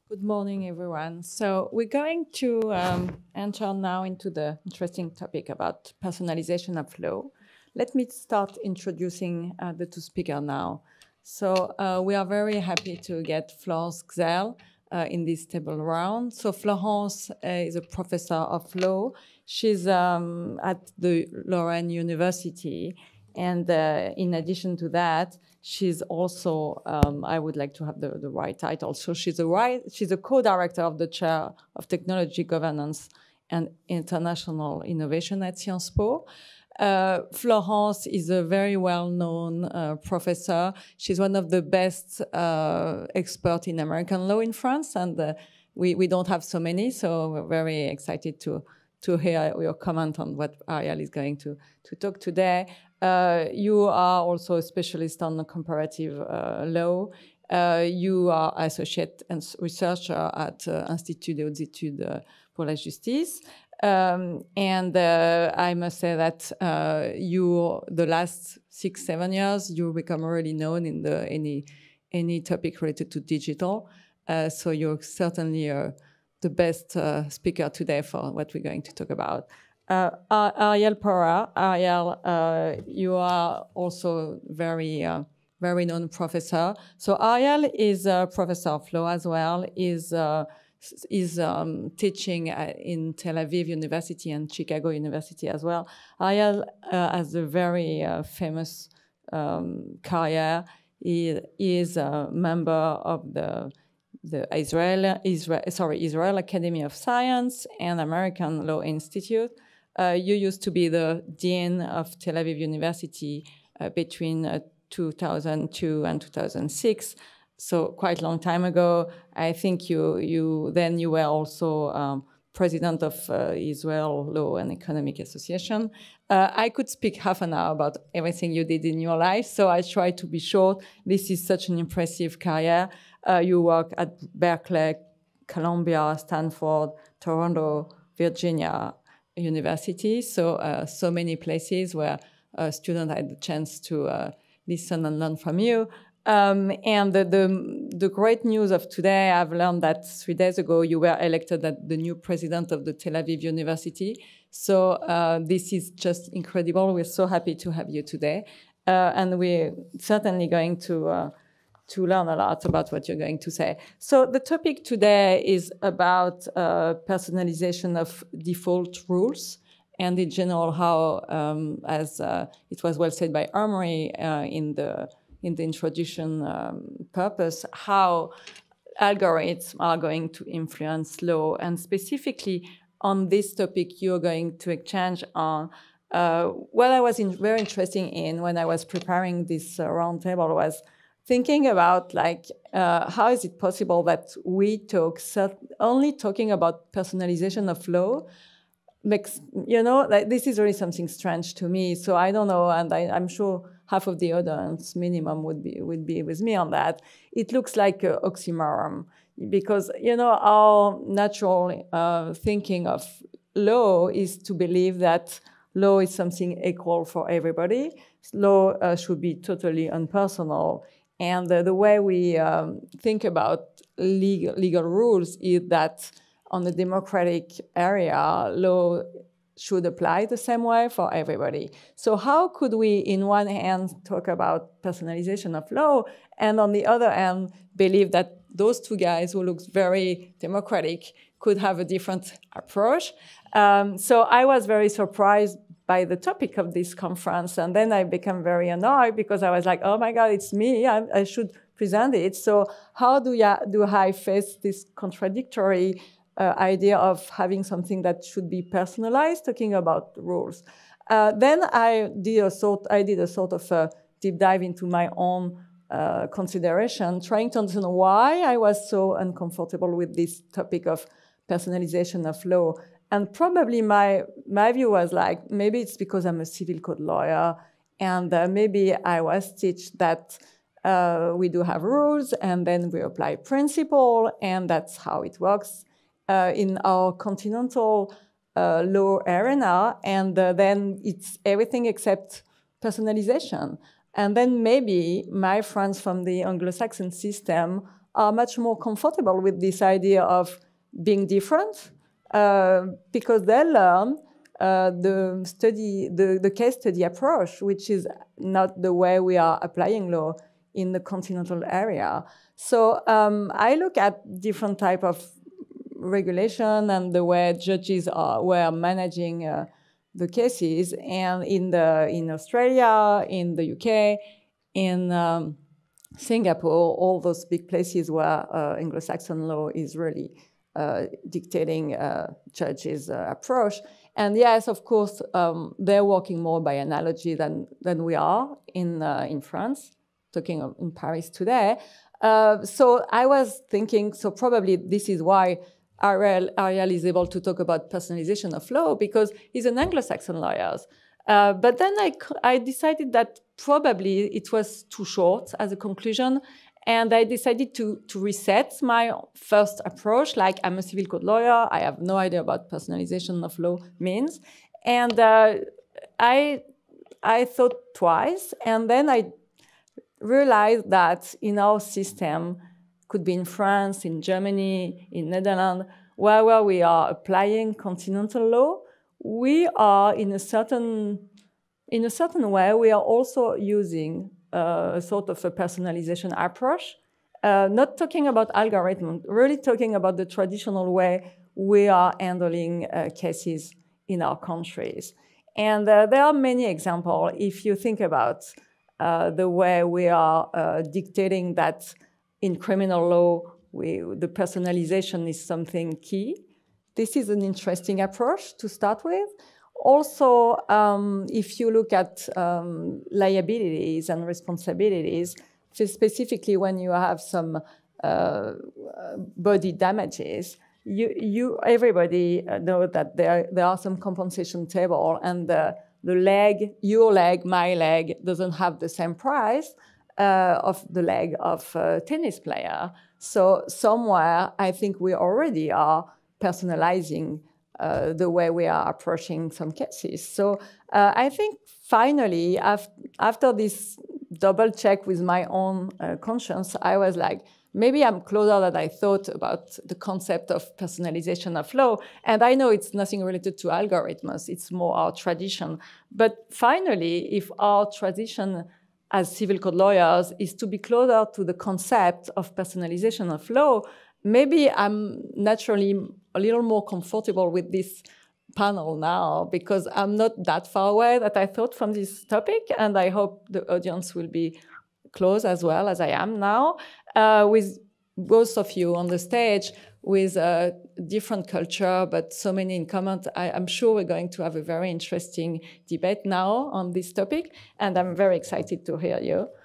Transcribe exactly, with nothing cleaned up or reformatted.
Good morning, everyone. So we're going to um, enter now into the interesting topic about personalization of law. Let me start introducing uh, the two speakers now. So uh, we are very happy to get Florence Xel uh, in this table round. So Florence uh, is a professor of law. She's um, at the Laurel University. And uh, in addition to that, she's also, um, I would like to have the, the right title. So she's a, right, she's a co-director of the Chair of Technology Governance and International Innovation at Sciences Po. Uh, Florence is a very well-known uh, professor. She's one of the best uh, experts in American law in France, and uh, we, we don't have so many, so we're very excited to, to hear your comment on what Ariel is going to, to talk today. Uh, you are also a specialist on comparative uh, law. Uh, you are associate and researcher at uh, Institut des Hautes Études uh, pour la Justice. Um, and uh, I must say that uh, you, the last six, seven years, you become really known in the any any topic related to digital. Uh, so you're certainly uh, the best uh, speaker today for what we're going to talk about. Uh, Ariel Pora, Ariel, uh, you are also very uh, very known professor. So Ariel is a professor of law as well. Is uh, is um, teaching in Tel Aviv University and Chicago University as well. Ariel uh, has a very uh, famous um, career. He, he is a member of the the Israel, Israel, sorry, Israel Academy of Science and American Law Institute. Uh, you used to be the dean of Tel Aviv University uh, between uh, two thousand two and two thousand six. So quite a long time ago. I think you, you then you were also um, president of uh, Israel Law and Economic Association. Uh, I could speak half an hour about everything you did in your life, so I try to be short. This is such an impressive career. Uh, you work at Berkeley, Columbia, Stanford, Toronto, Virginia University, so uh, so many places where a student had the chance to uh, listen and learn from you. Um, and the, the, the great news of today, I've learned that three days ago you were elected as the new president of the Tel Aviv University. So uh, this is just incredible. We're so happy to have you today. Uh, and we're certainly going to, uh, to learn a lot about what you're going to say. So the topic today is about uh, personalization of default rules. And in general, how, um, as uh, it was well said by Armory uh, in the in the introduction um, purpose, how algorithms are going to influence law. And specifically on this topic, you're going to exchange on uh, what I was in, very interested in when I was preparing this uh, roundtable was thinking about like, uh, how is it possible that we talk only talking about personalization of law makes, you know, like this is really something strange to me. So I don't know, and I, I'm sure half of the audience minimum would be would be with me on that. It looks like an oxymoron because, you know, our natural uh, thinking of law is to believe that law is something equal for everybody. Law uh, should be totally impersonal. And uh, the way we um, think about legal, legal rules is that on the democratic area, law should apply the same way for everybody. So how could we, in one hand, talk about personalization of law, and on the other hand, believe that those two guys who look very democratic could have a different approach? Um, so I was very surprised by the topic of this conference, and then I became very annoyed because I was like, oh my God, it's me, I, I should present it. So how do, ya, do I face this contradictory Uh, idea of having something that should be personalized, talking about rules? Uh, then I did a sort, I did a sort of a deep dive into my own uh, consideration, trying to understand why I was so uncomfortable with this topic of personalization of law. And probably my my view was like, maybe it's because I'm a civil code lawyer, and uh, maybe I was taught that uh, we do have rules, and then we apply principle, and that's how it works Uh, in our continental uh, law arena, and uh, then it's everything except personalization. And then maybe my friends from the Anglo-Saxon system are much more comfortable with this idea of being different uh, because they learn uh, the study, the, the case study approach, which is not the way we are applying law in the continental area. So um, I look at different type of regulation and the way judges are were managing uh, the cases, and in the in Australia, in the U K, in um, Singapore, all those big places where uh, Anglo-Saxon law is really uh, dictating uh, judges' uh, approach. And yes, of course, um, they're working more by analogy than than we are in uh, in France, talking of in Paris today. Uh, so I was thinking, so probably this is why Ariel, Ariel is able to talk about personalization of law, because he's an Anglo-Saxon lawyer. Uh, but then I, I decided that probably it was too short as a conclusion, and I decided to, to reset my first approach, like I'm a civil code lawyer, I have no idea what personalization of law means. And uh, I, I thought twice, and then I realized that in our system, could be in France, in Germany, in Netherlands, where, where we are applying continental law, we are in a certain, in a certain way, we are also using uh, a sort of a personalization approach, uh, not talking about algorithm, really talking about the traditional way we are handling uh, cases in our countries. And uh, there are many examples. If you think about uh, the way we are uh, dictating that in criminal law, we, the personalization is something key. This is an interesting approach to start with. Also, um, if you look at um, liabilities and responsibilities, specifically when you have some uh, body damages, you, you everybody know that there, there are some compensation table, and the, the leg, your leg, my leg, doesn't have the same price Uh, of the leg of a tennis player. So somewhere, I think we already are personalizing uh, the way we are approaching some cases. So uh, I think finally, af after this double check with my own uh, conscience, I was like, maybe I'm closer than I thought about the concept of personalization of law. And I know it's nothing related to algorithms, it's more our tradition. But finally, if our tradition as civil code lawyers is to be closer to the concept of personalization of law, maybe I'm naturally a little more comfortable with this panel now, because I'm not that far away that I thought from this topic, and I hope the audience will be close as well as I am now, uh, with both of you on the stage with a different culture, but so many in common. I, I'm sure we're going to have a very interesting debate now on this topic, and I'm very excited to hear you.